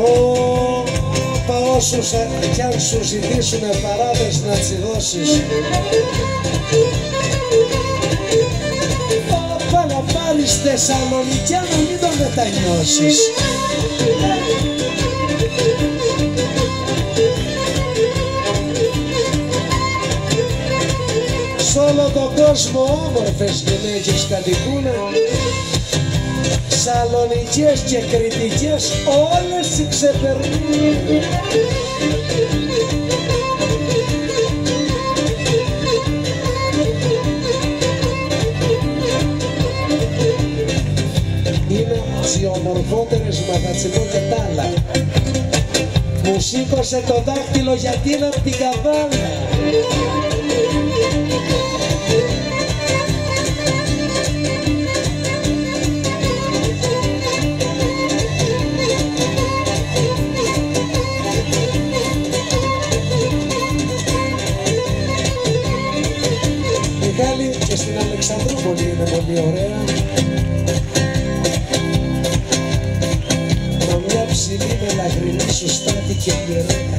Όπα όσους κι αν σου ζητήσουνε παράδες να τσιδώσεις, όπα να πάρεις Θεσσαλονικιά να μην το μετανιώσεις. Σ' όλο τον κόσμο όμορφες γυναίκες κατοικούνε, Σαλονικές και Κρητικές όλες τις ξεπερνούν. Είναι οι ομορφότερες, μα θα τσιμπώ και τ' άλλα. Μου σήκωσε το δάχτυλο γιατί είναι απ' την Καβάλα. Και στην Αλεξανδρούπολη είναι πολύ ωραία, μα μια ψηλή μελαγρινή σου στάτη και γεραία.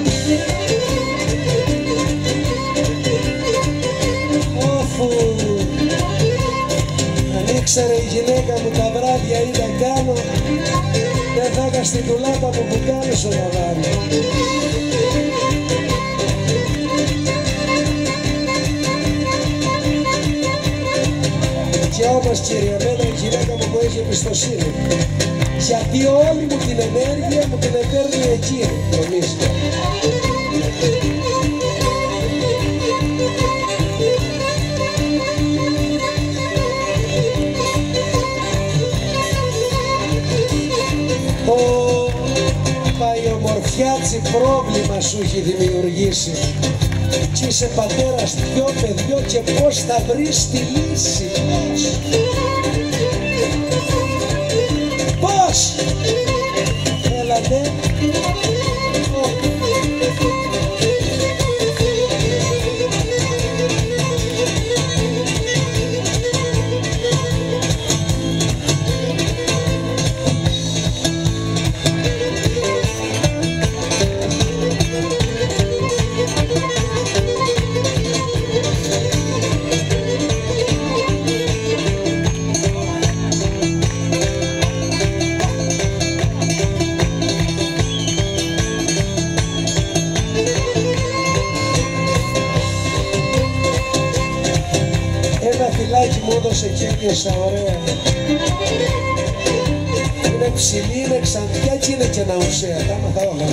Όφου, αν ήξερε η γυναίκα μου τα βράδια ή τα κάνω, δεν θα είχα στην τουλάπα μου που κάνει στο λαβάρι. Και όμως κύριε, εμένα η γυναίκα μου έχει εμπιστοσύνη, γιατί όλη μου την ενέργεια μου την επέρνει εκεί, νομίζει. Η ομορφιάτσι πρόβλημα σου έχει δημιουργήσει κι είσαι πατέρας 2 παιδιών και πώς θα βρεις τη λύση. Πώς έλατε. Φιλάκι μου έδωσε και ένιωσα ωραία. Είναι ψηλή, είναι ξανθιά και είναι και ναουσαία. Τα άμαθα όλα.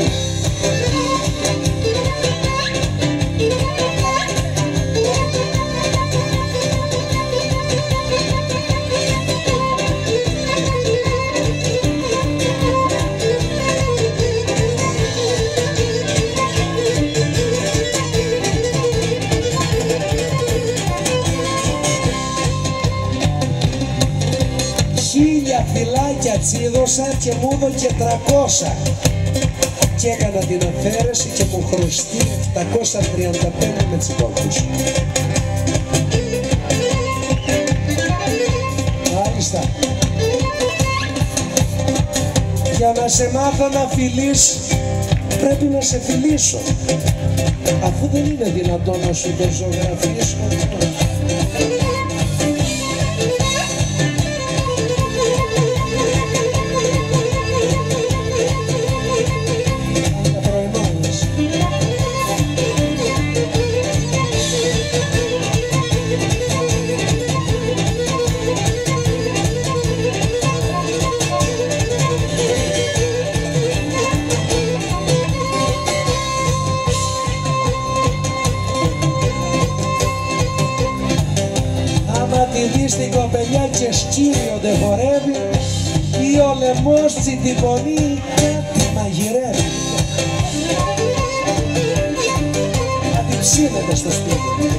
Φυλάκια τσίδωσα και μου έδωκε 300 και έκανα την αφαίρεση και μου χρωστεί 735 με τσιμπόκους. Μάλιστα. Για να σε μάθω να φιλείς πρέπει να σε φιλήσω, αφού δεν είναι δυνατόν να σου το ζωγραφίσω. Την κοπελιά και σκύριο δεν χορεύει ή ο λαιμός τσιτιπονεί κάτι μαγειρεύει. Να την ψήνεται στο σπίτι.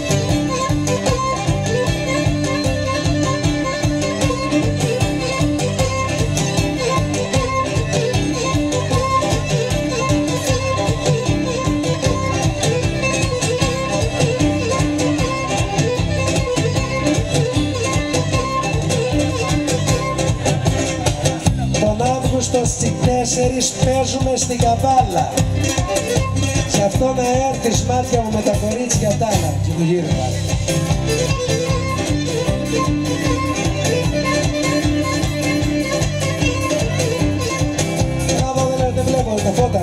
Στις 4 παίζουμε στην Καβάλα. Γι' αυτό να έρθεις μάτια μου με τα κορίτσια τ' άλλα. Και το γύρω. Δεν βλέπω τα φώτα.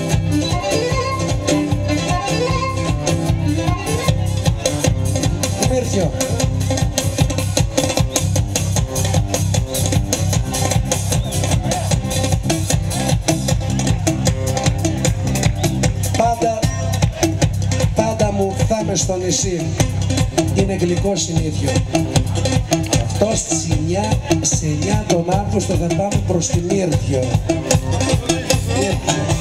Μύρθιο. Πάντα μου θα είμαι στο νησί. Είναι γλυκό συνήθιο. Αυτό στις 9 τον Αύγουστο θα πάμε προς τη Μύρθιο.